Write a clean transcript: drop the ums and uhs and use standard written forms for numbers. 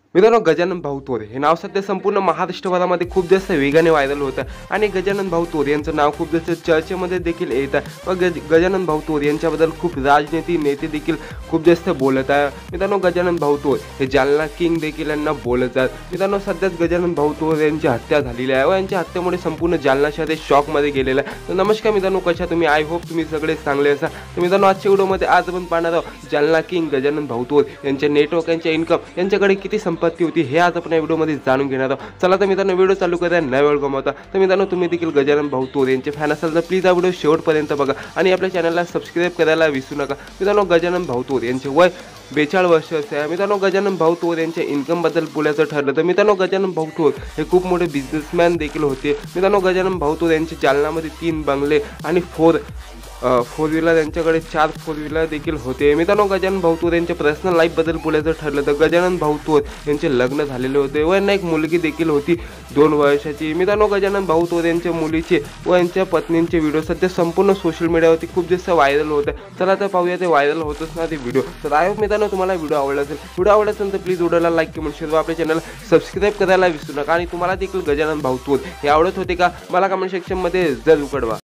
मित्रांनो, गजानन भाऊ तोरे हे नाव सध्या संपूर्ण महाराष्ट्रभरामध्ये खूप जास्त वेगाने व्हायरल होतं आणि गजानन भाऊ तोरे यांचं नाव खूप जास्त चर्चेमध्ये देखील येत आहे व गजानन भाऊ तोरे यांच्याबद्दल खूप राजनीती नेते देखील खूप जास्त बोलत आहे। मित्रांनो, गजानन भाऊ तोरे हे जालना किंग देखील यांना बोलत आहेत। मित्रांनो, सध्याच गजानन भाऊ तोरे यांची हत्या झालेली आहे व यांच्या हत्येमुळे संपूर्ण जालना शहर शॉकमध्ये गेलेलं आहे। तर नमस्कार मित्रांनो, कशा तुम्ही? आय होप तुम्ही सगळे चांगले असाल। तर मित्रांनो, आजच्या व्हिडिओमध्ये आज आपण पाहणार आहोत जालना किंग गजानन भाऊ तोरे यांचे नेटवर्क, यांचे इन्कम, यांच्याकडे किती संपत्ती होती हे आज आपण या व्हिडिओमध्ये जाणून घेणार आहोत। चला तर मित्रांनो, व्हिडिओ चालू करूया न वेळ गमावता। तर मित्रांनो, तुम्ही देखील गजानन भाऊ तोरे यांचे फॅन असाल तर प्लीज हा व्हिडिओ शेवटपर्यंत बघा आणि आपल्या चॅनलला सबस्क्राइब करायला विसरू नका। मित्रांनो, गजानन भाऊ तोरे यांचे वय 42 वर्षाचे आहे। मित्रांनो, गजानन भाऊ तोरे यांच्या इन्कम बद्दल बोलायचं ठरलं तर मित्रांनो, गजानन भाऊ तोरे हे खूप मोठे बिझनेसमॅन देखील होते। मित्रांनो, गजानन भाऊ तोरे यांचे जालनामध्ये 3 बंगले आणि 4 व्हीलर, यांच्याकडे 4 4 व्हीलर देखील होते। मित्रांनो, गजानन भाऊ तोरे यांच्या पर्सनल लाईफ बद्दल बोलायचं ठरलं तर गजानन भाऊ तोरे यांचे लग्न झालेले होते व यांना एक मुलगी देखील होती 2 वर्षाची। मित्रांनो, गजानन भाऊ तोरे यांच्या मुलीचे व यांच्या पत्नींचे व्हिडिओ सध्या संपूर्ण सोशल मीडियावरती खूप जास्त व्हायरल होत आहे। चला तर पाहूया ते व्हायरल होतच ना ते व्हिडिओ। तर आय होप मित्रांनो तुम्हाला व्हिडिओ आवडला असेल। व्हिडिओ आवडला असेल तर प्लीज व्हिडिओला लाईक, कमेंट, शेअर व आपल्या चॅनलला सबस्क्राइब करायला विसरू नका। आणि तुम्हाला देखील गजानन भाऊ तोरे हे आवडत होते का? मला कमेंट सेक्शनमध्ये जरूर कळवा।